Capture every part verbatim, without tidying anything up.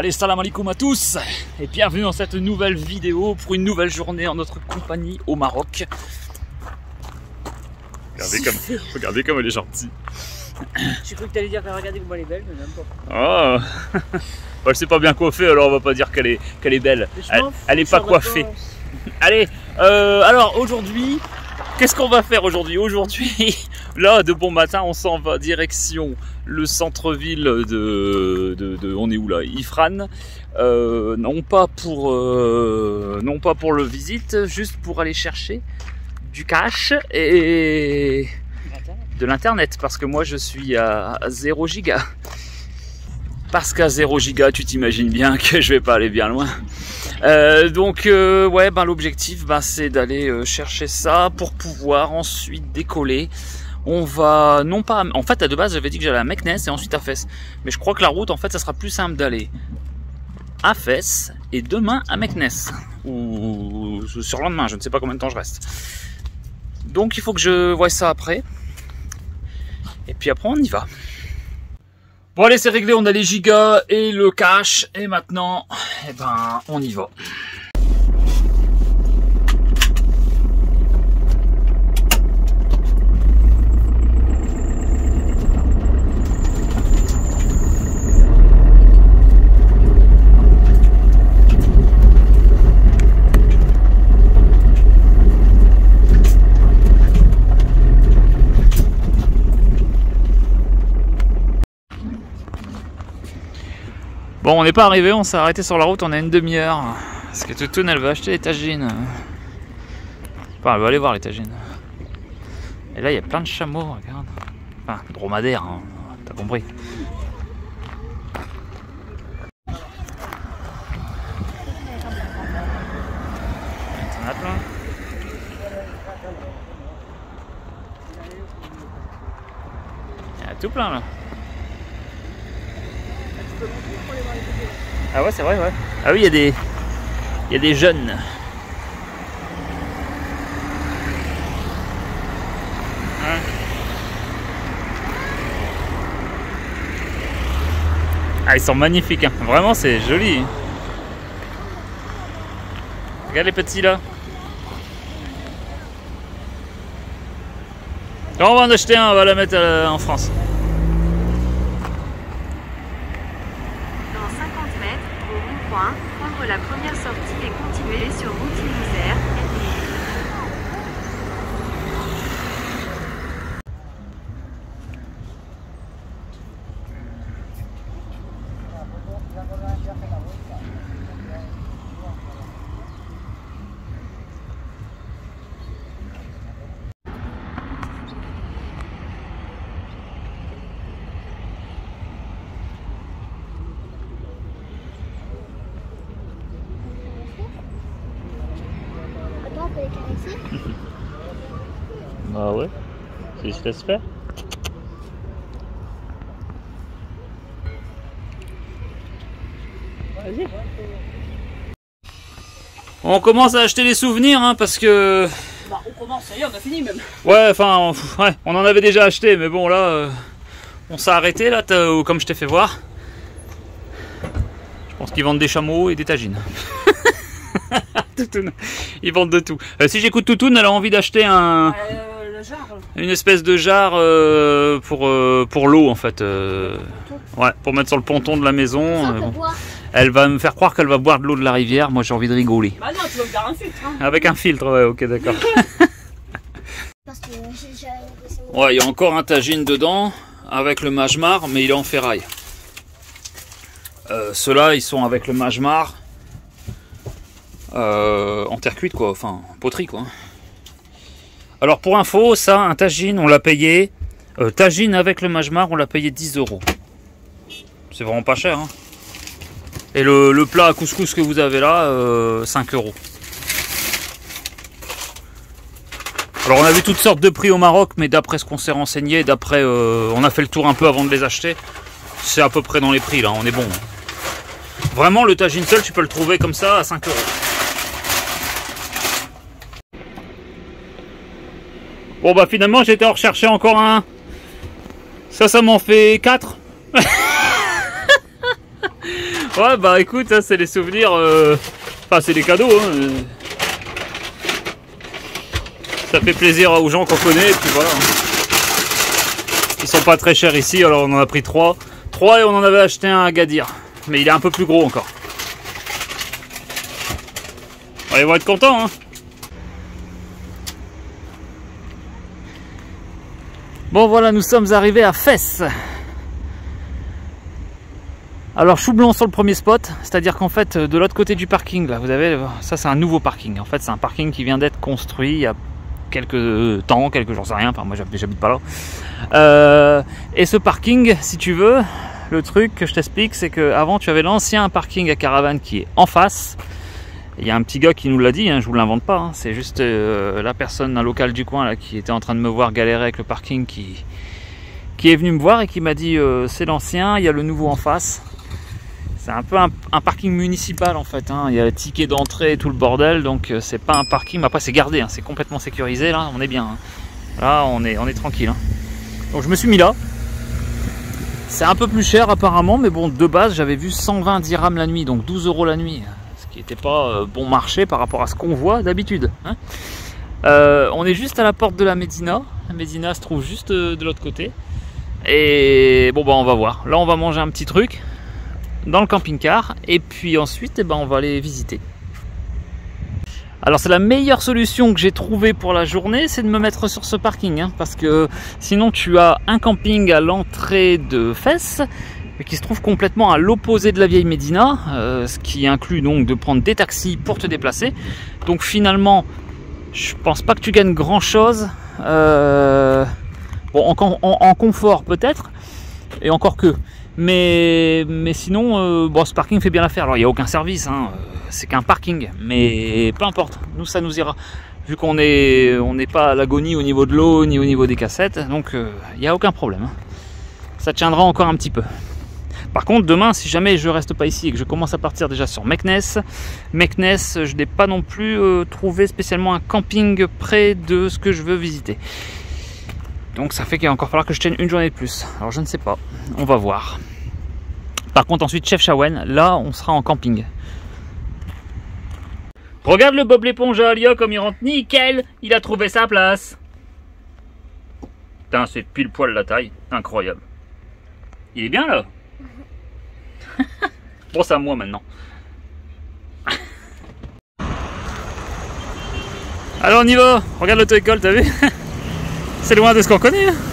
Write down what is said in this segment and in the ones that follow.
Allez, salam alaikum à tous et bienvenue dans cette nouvelle vidéo pour une nouvelle journée en notre compagnie au Maroc. Regardez comme, regardez comme elle est gentille. J'ai cru que tu allais dire regardez comme elle est belle, mais même pas. Oh. Bah, elle s'est pas bien coiffée, alors on va pas dire qu'elle est, qu'elle est belle. Elle, elle est pas coiffée. Allez, euh, alors aujourd'hui, qu'est-ce qu'on va faire aujourd'hui? Aujourd'hui, là, de bon matin, on s'en va direction le centre-ville de, de, de, on est où là? Ifrane. Euh, non pas pour, euh, non pas pour le visite, juste pour aller chercher du cash et de l'internet, parce que moi je suis à zéro giga. Parce qu'à zéro giga, tu t'imagines bien que je vais pas aller bien loin. Euh, donc euh, ouais, ben l'objectif, ben, c'est d'aller euh, chercher ça pour pouvoir ensuite décoller. On va non pas, en fait à de base j'avais dit que j'allais à Meknès et ensuite à Fès, mais je crois que la route en fait ça sera plus simple d'aller à Fès et demain à Meknès ou sur le lendemain, je ne sais pas combien de temps je reste. Donc il faut que je voie ça après et puis après on y va. Bon allez, c'est réglé, on a les gigas et le cash et maintenant eh ben on y va. Bon, on n'est pas arrivé, on s'est arrêté sur la route, on a une demi-heure. Parce que Toutoune, elle va acheter les tagines. Enfin, elle va aller voir les tagines. Et là, il y a plein de chameaux, regarde. Enfin, dromadaires, hein, t'as compris. T'en as plein. Il y en a tout plein, là. Ah ouais, c'est vrai, ouais. Ah oui, il y a des, il y a des jeunes. Hein. Ah, ils sont magnifiques, hein. Vraiment, c'est joli. Regarde les petits là. On va en acheter un, on va la mettre euh, en France. Prendre la première sortie et continuer sur route Isère. Bah ouais, si je laisse faire. Vas-y. On commence à acheter les souvenirs, hein, parce que... Bah on commence, ça y est, on a fini même. Ouais, enfin, on, ouais, on en avait déjà acheté, mais bon là, euh, on s'est arrêté là, comme je t'ai fait voir. Je pense qu'ils vendent des chameaux et des tagines. Toutoune. Ils vendent de tout. Euh, si j'écoute Toutoune, elle a envie d'acheter un... Euh, le jarre. Une espèce de jarre euh, pour, euh, pour l'eau en fait. Euh, ouais, pour mettre sur le ponton de la maison. Euh, bon. Elle va me faire croire qu'elle va boire de l'eau de la rivière. Moi j'ai envie de rigoler. Bah non, tu vas me faire un filtre. Hein. Avec un filtre, ouais, ok, d'accord. Ouais, il y a encore un tagine dedans avec le majmar, mais il est en ferraille. Euh, Ceux-là, ils sont avec le majmar. Euh, en terre cuite quoi, enfin en poterie quoi. Alors pour info, ça, un tagine, on l'a payé, euh, tagine avec le majmar, on l'a payé dix euros. C'est vraiment pas cher, hein. Et le, le plat à couscous que vous avez là, euh, cinq euros. Alors on a vu toutes sortes de prix au Maroc, mais d'après ce qu'on s'est renseigné, d'après, euh, on a fait le tour un peu avant de les acheter, c'est à peu près dans les prix là, on est bon. Vraiment le tagine seul, tu peux le trouver comme ça à cinq euros. Bon bah finalement j'ai été en rechercher encore un. Ça, ça m'en fait quatre. Ouais, bah écoute, hein, c'est les souvenirs. Euh... Enfin, c'est des cadeaux. Hein. Ça fait plaisir aux gens qu'on connaît, et puis voilà. Ils sont pas très chers ici, alors on en a pris trois. Trois et on en avait acheté un à Gadir. Mais il est un peu plus gros encore. Ouais, ils vont être contents, hein. Bon voilà, nous sommes arrivés à Fès. Alors chou blanc sur le premier spot, c'est-à-dire qu'en fait de l'autre côté du parking, là, vous avez, ça c'est un nouveau parking. En fait c'est un parking qui vient d'être construit il y a quelques temps, quelques j'en sais rien, enfin moi j'habite pas là. Euh, et ce parking, si tu veux, le truc que je t'explique, c'est que avant tu avais l'ancien parking à caravane qui est en face. Il y a un petit gars qui nous l'a dit, hein, je vous l'invente pas, hein, c'est juste euh, la personne, un local du coin là, qui était en train de me voir galérer avec le parking, qui, qui est venu me voir et qui m'a dit euh, c'est l'ancien, il y a le nouveau en face. C'est un peu un, un parking municipal en fait, hein. Il y a le ticket d'entrée et tout le bordel, donc euh, c'est pas un parking, mais après c'est gardé, hein, c'est complètement sécurisé, là on est bien, hein. Là on est, on est tranquille, hein. Donc je me suis mis là, c'est un peu plus cher apparemment, mais bon de base j'avais vu cent vingt dirhams la nuit, donc douze euros la nuit, ce qui n'était pas euh, bon marché par rapport à ce qu'on voit d'habitude, hein. Euh, on est juste à la porte de la Médina, la Médina se trouve juste euh, de l'autre côté, et bon bah on va voir, là on va manger un petit truc dans le camping-car et puis ensuite eh ben, on va aller visiter. Alors c'est la meilleure solution que j'ai trouvée pour la journée, c'est de me mettre sur ce parking, hein, parce que sinon tu as un camping à l'entrée de Fès qui se trouve complètement à l'opposé de la vieille Médina, euh, ce qui inclut donc de prendre des taxis pour te déplacer. Donc finalement je pense pas que tu gagnes grand chose, euh, bon, en, en, en confort peut-être, et encore que. Mais, mais sinon, euh, bon, ce parking fait bien l'affaire. Alors, il n'y a aucun service, hein, c'est qu'un parking. Mais peu importe, nous, ça nous ira. Vu qu'on n'est on n'est pas à l'agonie au niveau de l'eau, ni au niveau des cassettes. Donc, il euh, n'y a aucun problème. Ça tiendra encore un petit peu. Par contre, demain, si jamais je reste pas ici et que je commence à partir déjà sur Meknès, Meknès, je n'ai pas non plus euh, trouvé spécialement un camping près de ce que je veux visiter. Donc ça fait qu'il va encore falloir que je tienne une journée de plus. Alors je ne sais pas, on va voir. Par contre ensuite Chefchaouen, là on sera en camping. Regarde le Bob l'éponge à Alia comme il rentre nickel, il a trouvé sa place. Putain, c'est pile poil la taille, incroyable. Il est bien là. Bon, c'est à moi maintenant. Alors on y va, regarde l'auto-école, t'as vu? C'est loin de ce qu'on connaît. Hein.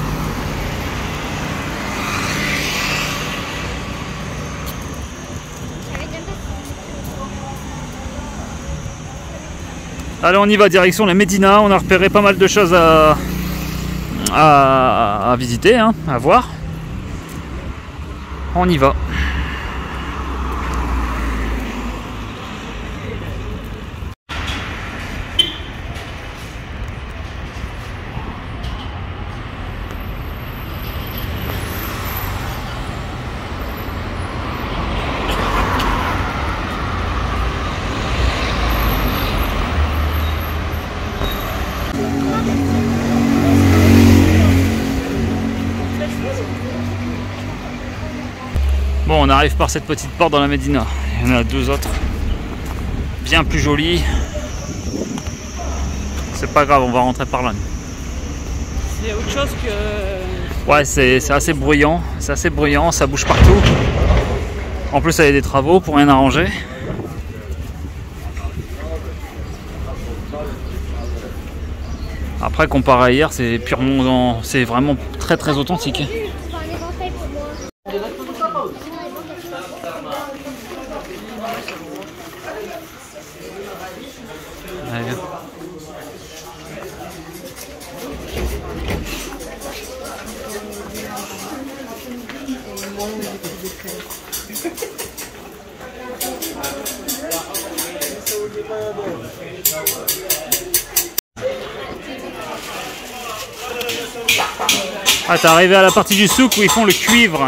Allez, on y va, direction la Médina. On a repéré pas mal de choses à, à, à visiter, hein, à voir. On y va. Bon, on arrive par cette petite porte dans la Médina. Il y en a deux autres, bien plus jolies. C'est pas grave, on va rentrer par là. C'est autre chose que... Ouais, c'est assez bruyant, c'est assez bruyant, ça bouge partout. En plus, il y a des travaux pour rien arranger. Après, comparé à hier, c'est purement, c'est vraiment très très authentique. Allez, viens. Ah, t'es arrivé à la partie du souk où ils font le cuivre.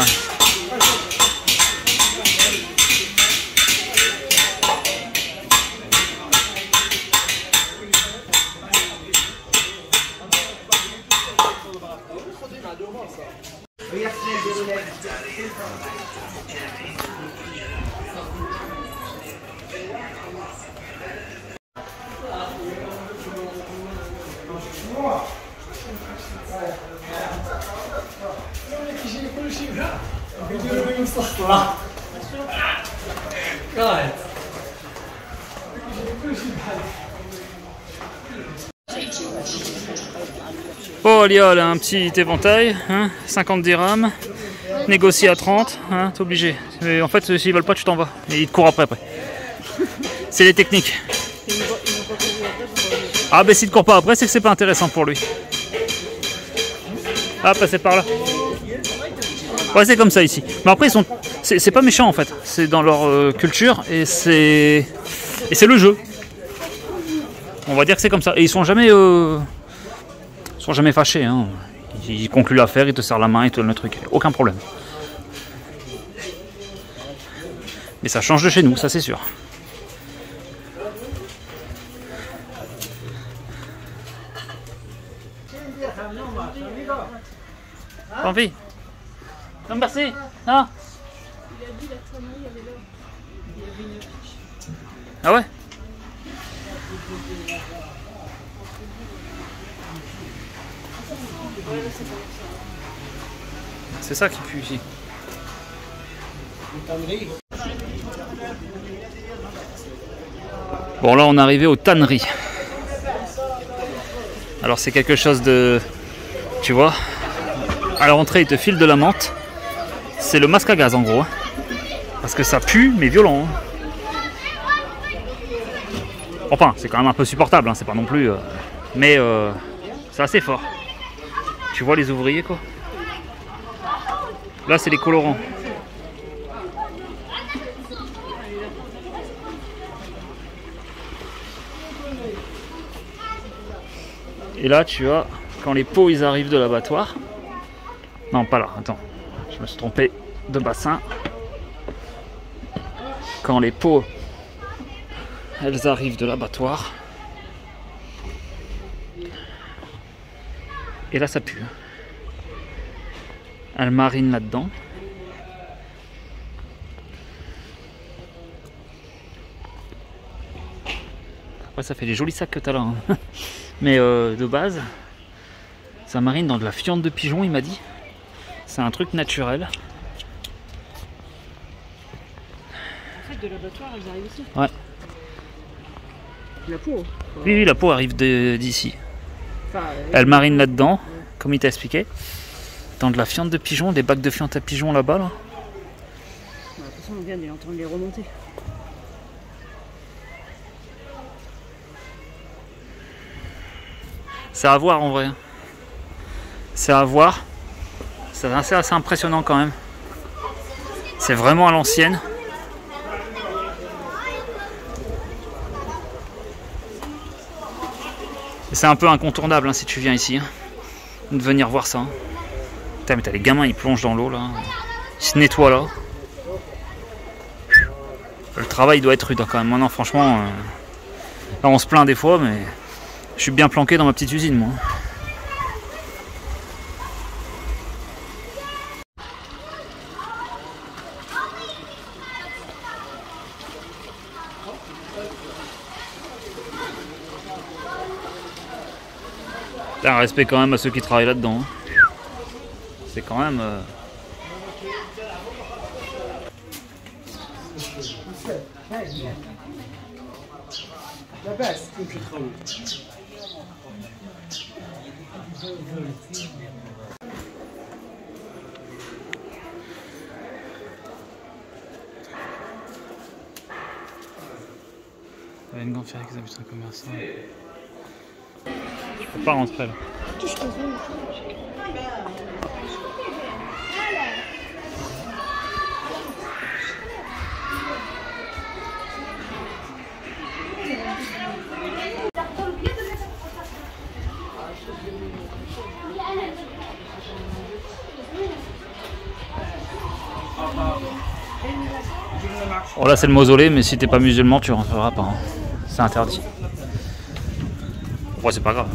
Oh, Liol, un petit éventail, hein, cinquante dirhams, négocié à trente, hein, t'es obligé. Mais en fait, s'ils veulent pas, tu t'en vas. Et ils te courent après, après. C'est les techniques. Ah, ben s'il te court pas après, c'est que c'est pas intéressant pour lui. Ah, passer par là. Ouais, c'est comme ça ici. Mais après, ils sont, c'est pas méchant en fait. C'est dans leur euh, culture et c'est et c'est le jeu. On va dire que c'est comme ça. Et ils sont jamais, euh... ils sont jamais fâchés. Hein. Ils concluent l'affaire, ils te serrent la main, ils te donnent le truc. Aucun problème. Mais ça change de chez nous, ça c'est sûr. Envie. Non, merci. Non. Il a dit la tramway, il y avait là. Il y avait une affiche. Ah ouais? C'est ça qui pue ici. Bon, là on est arrivé aux tanneries. Alors c'est quelque chose de... Tu vois, à l'entrée ils te filent de la menthe. C'est le masque à gaz en gros. Hein. Parce que ça pue mais violent. Hein. Enfin, c'est quand même un peu supportable, hein. C'est pas non plus... Euh... Mais euh... c'est assez fort. Tu vois les ouvriers quoi. Là c'est les colorants. Et là tu as quand les pots ils arrivent de l'abattoir. Non pas là, attends. Je me suis trompé de bassin. Quand les pots elles arrivent de l'abattoir. Et là ça pue. Elle marine là-dedans. Après ça fait des jolis sacs que tu as là. Hein. Mais euh, de base, ça marine dans de la fiente de pigeon, il m'a dit. C'est un truc naturel. En fait, de l'abattoir, elles arrivent ici. Ouais. La peau. Oui, oui, la peau arrive d'ici. Enfin, euh, Elle marine là-dedans, comme il t'a expliqué. Dans de la fiente de pigeon, des bacs de fiente à pigeon là-bas. Là. De toute façon, on vient d'entendre les remonter. C'est à voir en vrai. C'est à voir. C'est assez, assez impressionnant quand même. C'est vraiment à l'ancienne. C'est un peu incontournable hein, si tu viens ici. Hein, de venir voir ça. Hein. Putain, mais t'as les gamins, ils plongent dans l'eau là. Ils se nettoient là. Le travail doit être rude hein, quand même. Moi, non, franchement, euh... là, on se plaint des fois, mais je suis bien planqué dans ma petite usine, moi. Un respect quand même à ceux qui travaillent là-dedans. Hein. C'est quand même... Euh... Une gonflée avec les habitants commerçants. Je peux pas rentrer là. Oh là c'est le mausolée, mais si t'es pas musulman tu rentreras pas. Hein. C'est interdit. Ouais, c'est pas grave.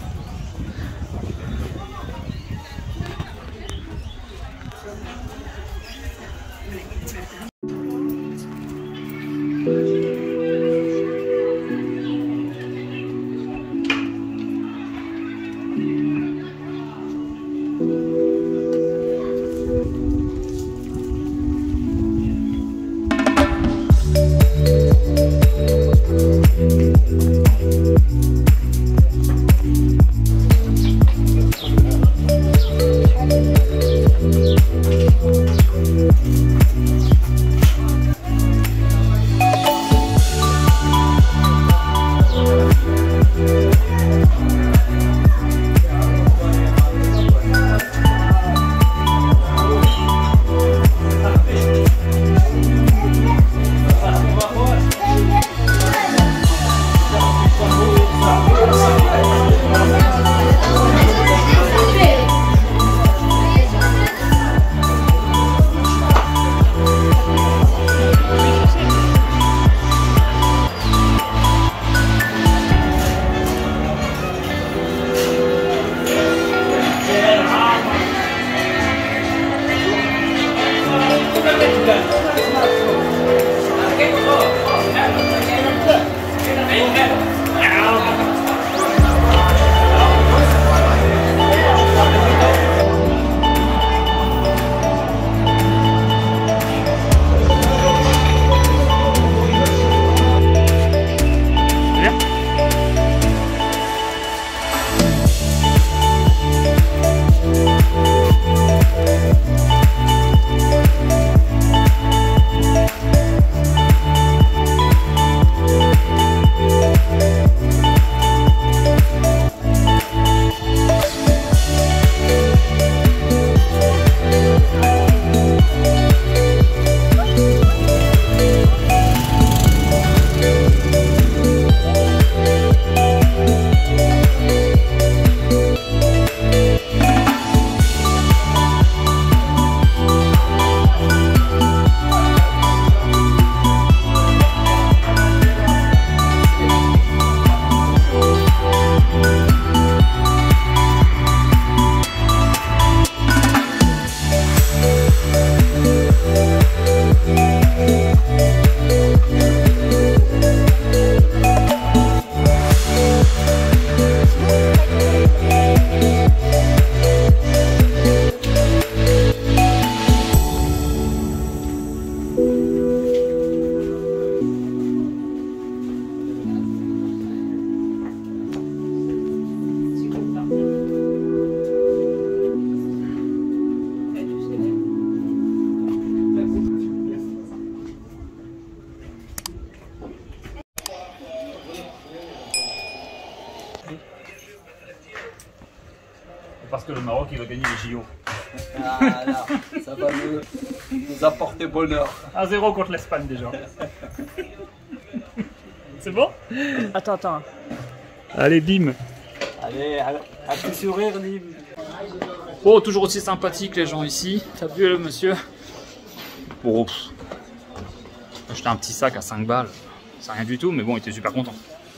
Parce que le Maroc il va gagner les J O. Ah là, ça va nous, nous apporter bonheur. un zéro contre l'Espagne déjà. C'est bon? Attends, attends. Allez, bim. Allez, un petit sourire, Lim. Bon, toujours aussi sympathique les gens ici. T'as vu le monsieur? Bon, pff. J'ai acheté un petit sac à cinq balles. C'est rien du tout, mais bon, il était super content.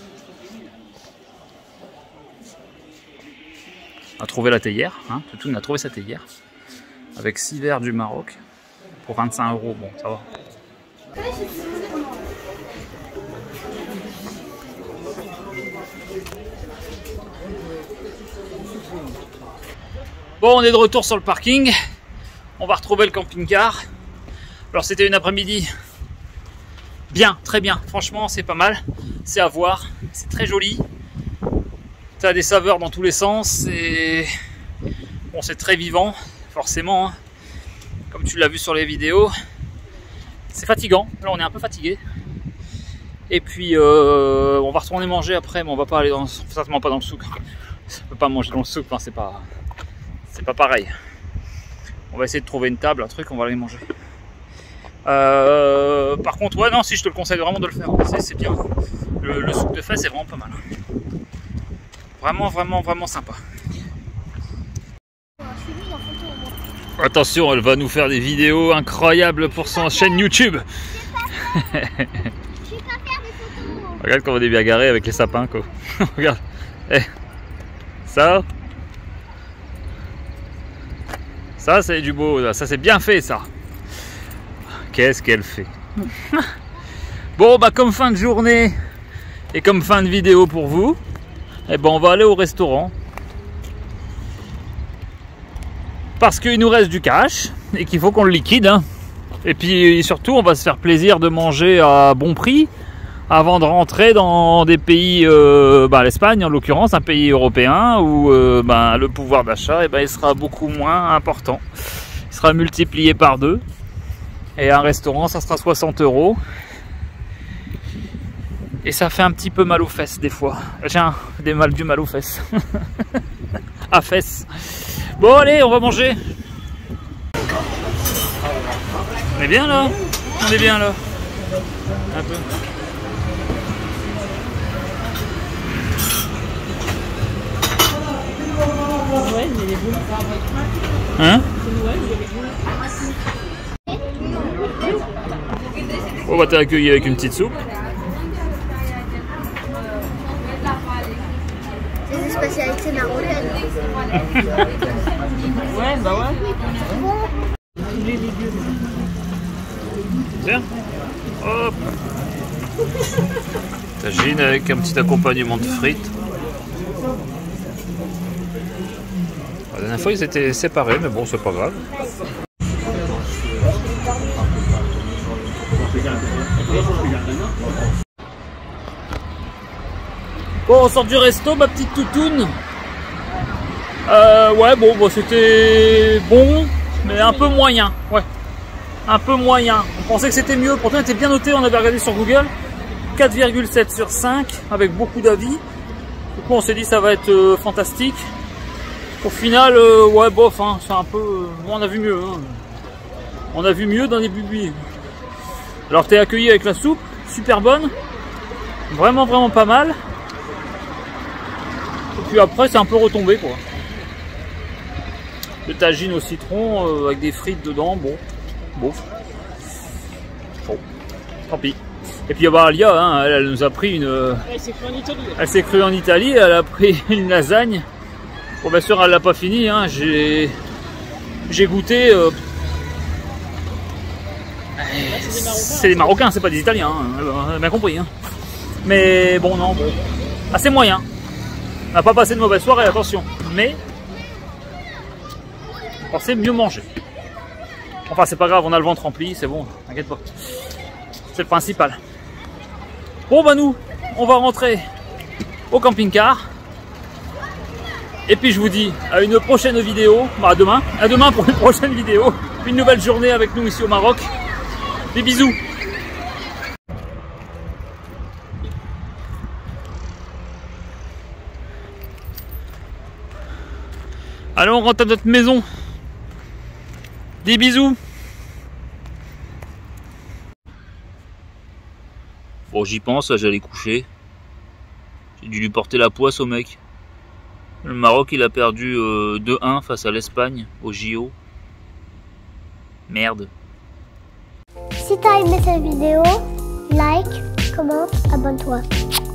On a trouvé la théière, hein, tout on a trouvé sa théière. Avec six verres du Maroc. Pour vingt-cinq euros, bon, ça va. Bon, on est de retour sur le parking. On va retrouver le camping-car. Alors, c'était une après-midi bien, très bien. Franchement, c'est pas mal. C'est à voir. C'est très joli. Ça a des saveurs dans tous les sens. Et bon, c'est très vivant, forcément. Hein. Comme tu l'as vu sur les vidéos. C'est fatigant. Là, on est un peu fatigué. Et puis, euh, on va retourner manger après, mais on va pas aller dans, certainement pas dans le souk. On peut pas manger dans le souk. Enfin, c'est pas. C'est pas pareil. On va essayer de trouver une table, un truc, on va aller manger. Euh, par contre, ouais, non, si je te le conseille vraiment de le faire, c'est bien. Le, le souk de Fès, c'est vraiment pas mal. Vraiment, vraiment, vraiment sympa. Attention, elle va nous faire des vidéos incroyables pour son chaîne YouTube. Regarde comment on est bien garé avec les sapins, quoi. Regarde. Eh. Ça. Ça c'est du beau, ça c'est bien fait ça. Qu'est-ce qu'elle fait? Bon bah comme fin de journée et comme fin de vidéo pour vous, eh ben on va aller au restaurant. Parce qu'il nous reste du cash et qu'il faut qu'on le liquide. Hein. Et puis surtout on va se faire plaisir de manger à bon prix avant de rentrer dans des pays, euh, bah, l'Espagne en l'occurrence, un pays européen où euh, bah, le pouvoir d'achat eh ben, il sera beaucoup moins important. Il sera multiplié par deux. Et un restaurant, ça sera soixante euros. Et ça fait un petit peu mal aux fesses des fois. J'ai un, des mal du mal aux fesses. À fesses. Bon allez, on va manger. On est bien là? On est bien là. Un peu. Noël, mais les boules. Hein? C'est Noël, il y a les boules. On va t'accueillir avec une petite soupe. C'est une spécialité marocaine. Ouais, bah ouais. Tous les légumes. Tiens. Hop. Tagine avec un petit accompagnement de frites. La dernière fois ils étaient séparés, mais bon c'est pas grave. Bon, on sort du resto, ma petite toutoune. Euh, ouais, bon, bon c'était bon, mais un peu moyen. Ouais, un peu moyen. On pensait que c'était mieux. Pourtant, il était bien noté. On avait regardé sur Google. quatre virgule sept sur cinq, avec beaucoup d'avis. Du coup, on s'est dit ça va être euh, fantastique. Au final, euh, ouais, bof, hein, c'est un peu. Euh, bon, on a vu mieux. Hein. On a vu mieux dans les bubis. Alors, t'es accueilli avec la soupe, super bonne. Vraiment, vraiment pas mal. Et puis après, c'est un peu retombé, quoi. Le tagine au citron euh, avec des frites dedans, bon, bon, bon, tant pis. Et puis bah, Alia, hein, elle, elle nous a pris une. Elle s'est crue en Italie. Elle s'est crue en Italie, elle a pris une lasagne. Bon, bien sûr, elle l'a pas fini. Hein, j'ai, j'ai goûté. Euh... C'est des Marocains, c'est pas des Italiens. Hein, on a bien compris. Hein. Mais bon, non, bon, assez moyen. On n'a pas passé de mauvaise soirée, attention. Mais on pensait mieux manger. Enfin, c'est pas grave, on a le ventre rempli, c'est bon, t'inquiète pas. C'est le principal. Bon, bah nous, on va rentrer au camping-car. Et puis je vous dis à une prochaine vidéo. Bah, à demain. À demain pour une prochaine vidéo. Une nouvelle journée avec nous ici au Maroc. Des bisous. Allez, on rentre à notre maison. Des bisous. Bon, j'y pense, j'allais coucher. J'ai dû lui porter la poisse au mec. Le Maroc, il a perdu euh, deux un face à l'Espagne au J O. Merde. Si t'as aimé cette vidéo, like, commente, abonne-toi.